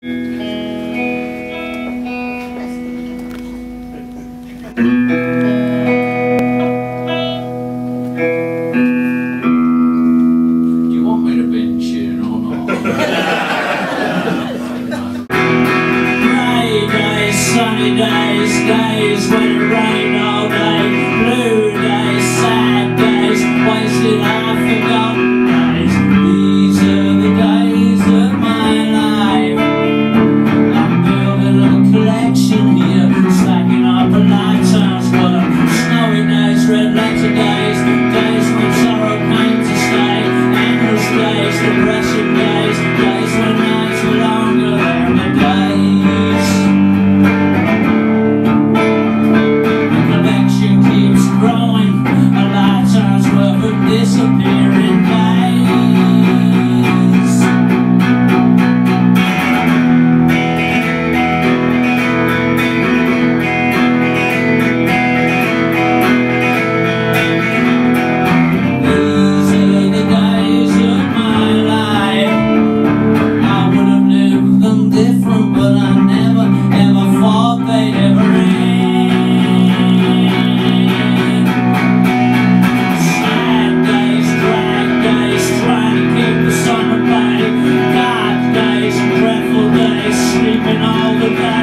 you want me to binge you or not? Grey days, sunny days, days when it rained all day, blue days, sad days, wasted half forgotten days. These are the days of my life. I'm building a collection here, stacking up a lifetime's work. Snowy days, red letter days, days when sorrow came to stay, endless days, depression days, days when nights were longer than the days. The collection keeps growing, a lifetime's worth of disappearing days. These are the days of my life. I would have lived them different, but I never ever thought they'd ever end. Sad days, drag days, trying to keep the sun at bay. Dark days, dreadful days, sleeping all the day.